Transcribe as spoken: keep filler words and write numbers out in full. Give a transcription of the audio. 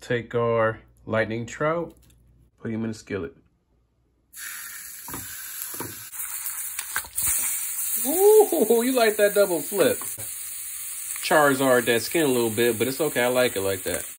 take our lightning trout, put him in a skillet. Ooh, you like that double flip. Chars our that skin a little bit, but it's okay. I like it like that.